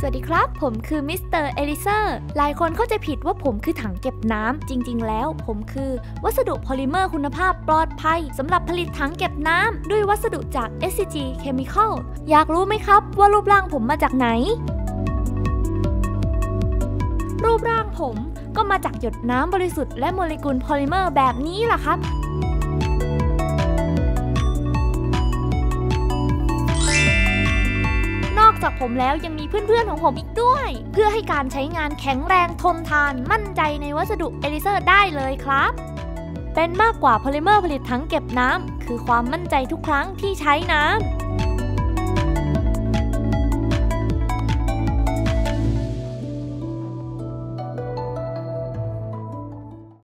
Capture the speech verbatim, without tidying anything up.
วัสดีครับผมคือมิสเตอร์เอลิเซอร์หลายคนเข้าใจผิดว่าผมคือถังเก็บน้ำจริงๆแล้วผมคือวัสดุพอลิเมอร์คุณภาพปลอดภัยสำหรับผลิตถังเก็บน้ำด้วยวัสดุจาก เอส ซี จี Chemical อยากรู้ไหมครับว่ารูปร่างผมมาจากไหนรูปร่างผมก็มาจากหยดน้ำบริสุทธิ์และโมเลกุลพอลิเมอร์แบบนี้ล่ะครับนอกจากผมแล้วยังมีเพื่อนๆของผมอีกด้วยเพื่อให้การใช้งานแข็งแรงทนทานมั่นใจในวัสดุเอลิเซอร์ได้เลยครับเป็นมากกว่าพอลิเมอร์ผลิตถังเก็บน้ำคือความมั่นใจทุกครั้งที่ใช้น้ำ